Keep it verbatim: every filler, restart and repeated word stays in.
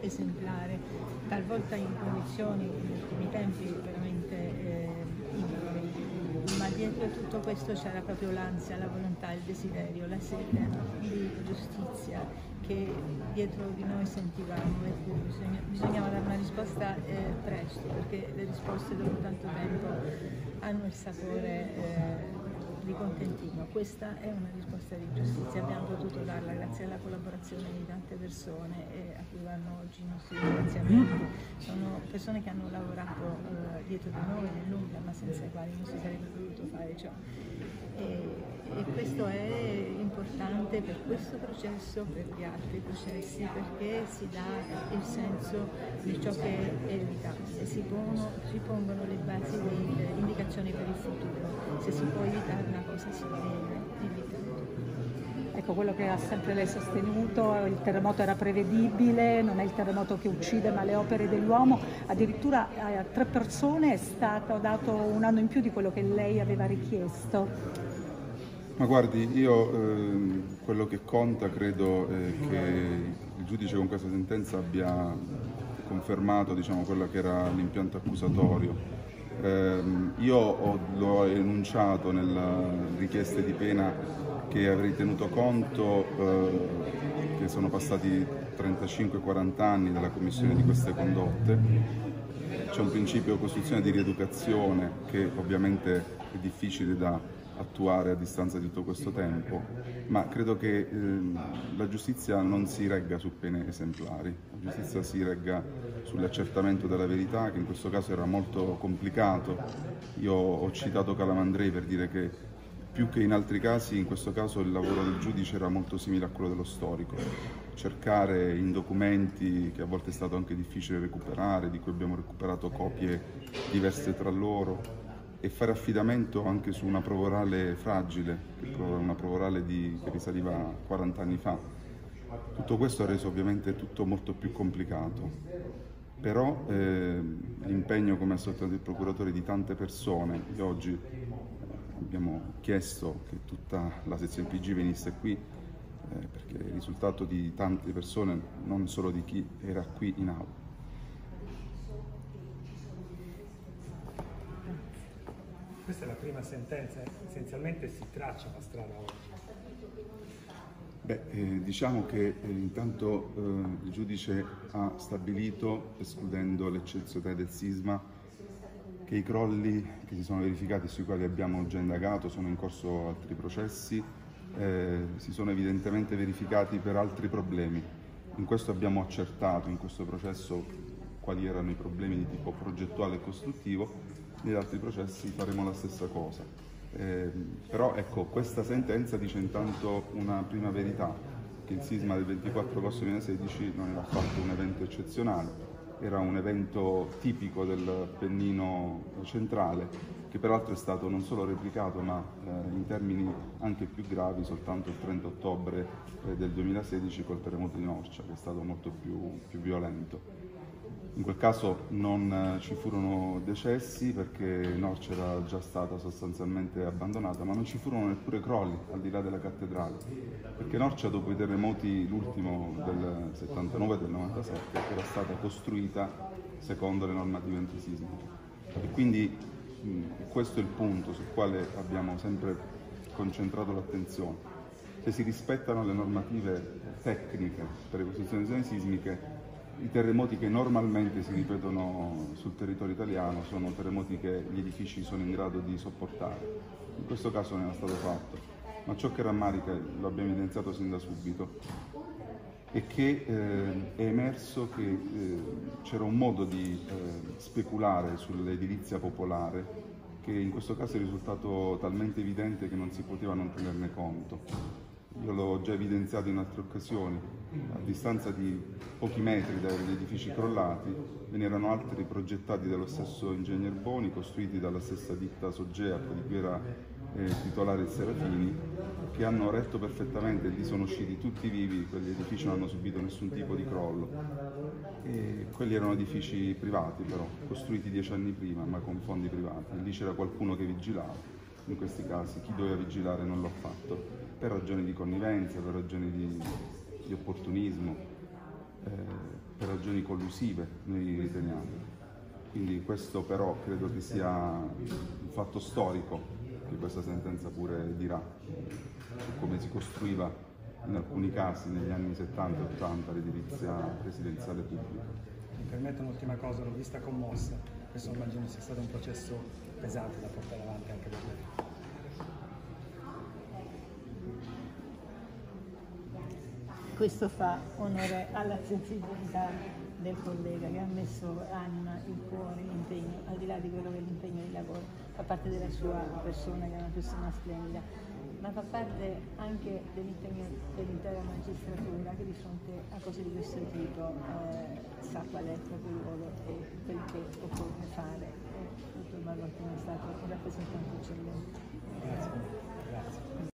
esemplare, talvolta in condizioni, negli ultimi tempi, veramente eh, inutili. Ma dietro tutto questo c'era proprio l'ansia, la volontà, il desiderio, la sete di giustizia che dietro di noi sentivamo, e bisogna, bisognava dare una risposta eh, presto, perché le risposte dopo tanto tempo hanno il sapore eh, di contentino. Questa è una risposta di giustizia, abbiamo potuto darla grazie alla collaborazione di tante persone e a cui vanno oggi i nostri ringraziamenti. Sono persone che hanno lavorato eh, dietro di noi nell'Umbria, ma senza i quali non si sarebbe potuto fare ciò. E, e questo è importante per questo processo, per gli altri processi, perché si dà il senso di ciò che è evitabile, si, pono, si pongono le basi di indicazioni per il futuro. Se si può evitare una cosa si viene evitata. Ecco, quello che ha sempre lei sostenuto, il terremoto era prevedibile, non è il terremoto che uccide ma le opere dell'uomo, addirittura a tre persone è stato dato un anno in più di quello che lei aveva richiesto. Ma guardi, io eh, quello che conta credo è che il giudice con questa sentenza abbia confermato, diciamo, quello che era l'impianto accusatorio. Eh, io ho, l'ho enunciato nelle richieste di pena che avrei tenuto conto eh, che sono passati trentacinque quaranta anni dalla commissione di queste condotte. C'è un principio costituzionale di rieducazione che ovviamente è difficile da attuare a distanza di tutto questo tempo, ma credo che eh, la giustizia non si regga su pene esemplari, la giustizia si regga sull'accertamento della verità, che in questo caso era molto complicato. Io ho citato Calamandrei per dire che più che in altri casi, in questo caso il lavoro del giudice era molto simile a quello dello storico, cercare in documenti che a volte è stato anche difficile recuperare, di cui abbiamo recuperato copie diverse tra loro, e fare affidamento anche su una prova orale fragile, una prova orale di, che risaliva quaranta anni fa. Tutto questo ha reso ovviamente tutto molto più complicato, però eh, l'impegno, come ha sottolineato il procuratore, di tante persone, che oggi abbiamo chiesto che tutta la sezione P G venisse qui, eh, perché è il risultato di tante persone, non solo di chi era qui in aula. Questa è la prima sentenza, essenzialmente si traccia la strada oggi. Beh, eh, diciamo che eh, intanto eh, il giudice ha stabilito, escludendo l'eccezionalità del sisma, che i crolli che si sono verificati, sui quali abbiamo già indagato, sono in corso altri processi, eh, si sono evidentemente verificati per altri problemi. In questo abbiamo accertato, in questo processo, quali erano i problemi di tipo progettuale e costruttivo. Negli altri processi faremo la stessa cosa. Eh, però ecco, questa sentenza dice intanto una prima verità, che il sisma del ventiquattro agosto duemilasedici non era affatto un evento eccezionale, era un evento tipico del Appennino centrale, che peraltro è stato non solo replicato, ma eh, in termini anche più gravi soltanto il trenta ottobre eh, del duemilasedici col terremoto di Norcia, che è stato molto più, più violento. In quel caso non ci furono decessi perché Norcia era già stata sostanzialmente abbandonata, ma non ci furono neppure crolli al di là della cattedrale, perché Norcia, dopo i terremoti, l'ultimo del settantanove e del novantasette, era stata costruita secondo le normative antisismiche. E quindi mh, questo è il punto sul quale abbiamo sempre concentrato l'attenzione. Se si rispettano le normative tecniche per le costruzioni sismiche, i terremoti che normalmente si ripetono sul territorio italiano sono terremoti che gli edifici sono in grado di sopportare. In questo caso non era stato fatto, ma ciò che rammarica, lo abbiamo evidenziato sin da subito, è che eh, è emerso che eh, c'era un modo di eh, speculare sull'edilizia popolare che in questo caso è risultato talmente evidente che non si poteva non tenerne conto. Io l'ho già evidenziato in altre occasioni, a distanza di pochi metri dagli edifici crollati ve ne erano altri progettati dallo stesso ingegner Boni, costruiti dalla stessa ditta Sogea, di cui era eh, titolare il Serafini, che hanno retto perfettamente e lì sono usciti tutti vivi. Quegli edifici non hanno subito nessun tipo di crollo. E quelli erano edifici privati però, costruiti dieci anni prima ma con fondi privati. Lì c'era qualcuno che vigilava. In questi casi chi doveva vigilare non l'ha fatto, per ragioni di connivenza, per ragioni di, di opportunismo. Eh, per ragioni collusive, noi riteniamo. Quindi questo però credo che sia un fatto storico, che questa sentenza pure dirà, su come si costruiva in alcuni casi negli anni settanta e ottanta l'edilizia residenziale pubblica. Mi permetto un'ultima cosa, l'ho vista commossa, questo immagino sia stato un processo pesante da portare avanti anche per lei. Questo fa onore alla sensibilità del collega che ha messo anima, il cuore, l'impegno, al di là di quello che è l'impegno di lavoro, fa parte della sua persona, che è una persona splendida, ma fa parte anche dell'impegno dell'intera magistratura che di fronte a cose di questo tipo eh, sa qual è il proprio ruolo e quel che occorre fare. E il dottor Marrottini è stato un rappresentante eccellente. Grazie.